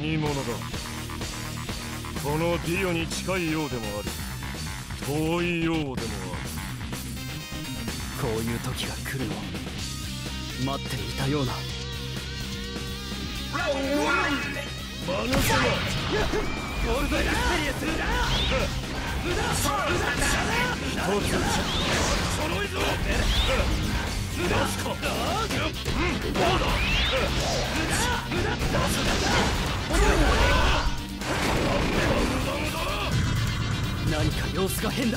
何者だ。このディオに近いようでもある、遠いようでもある。 こういう時が来るのを待っていたような。 マヌケなゴールドエクスペリエンスだ。 一つ揃いぞ。出すか。どうだ。 何か様子が変だ。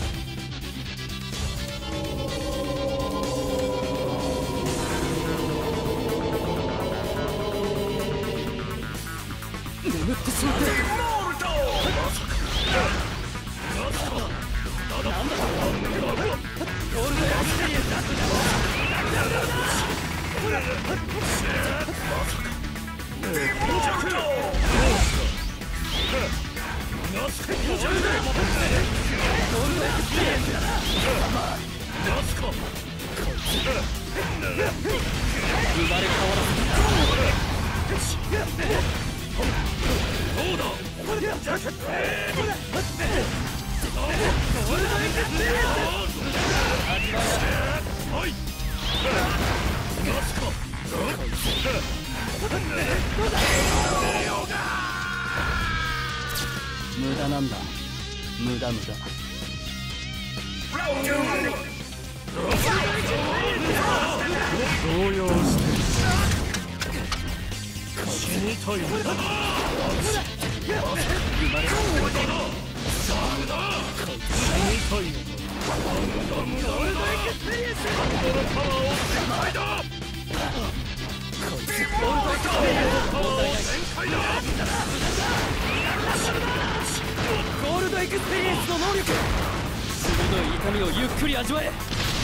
眠ってしまって。なんだゴールドエクスペリエンスだ。生まれ変わらせ無駄なんだ。無駄。 動揺して死にたいのだ。 ゴールドエクスペリエンスの能力。鋭い痛みをゆっくり味わえ。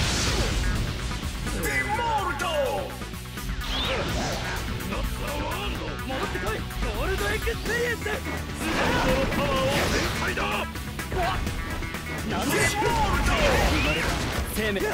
戻ってこい。ゴールドエクスペリエンス。なんで生命。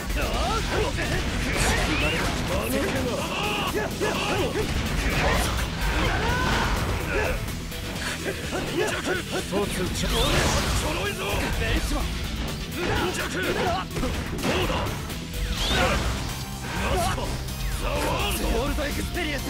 ゴールドエクスペリエンス。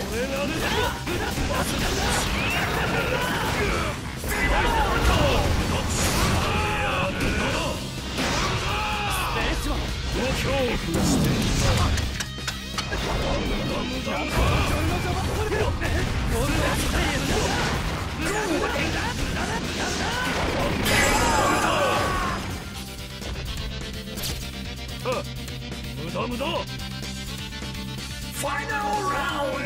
無駄。 Final round!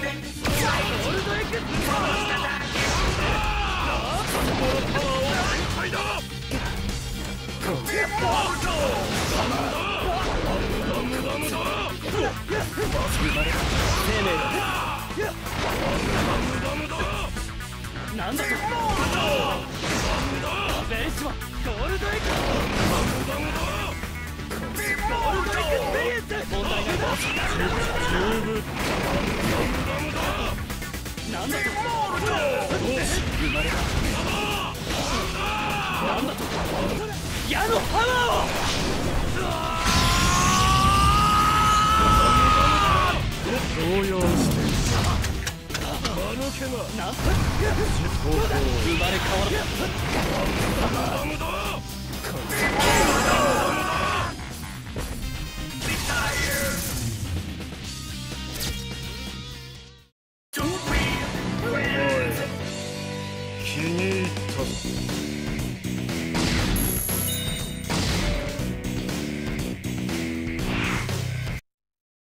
なんだと。ベンチはゴールドエクスペリエンス。問題ないだ。なんだと。生まれた。なんだと。矢のハマーを。 動揺して間抜けな。 生まれ変わら気に入ったぞ。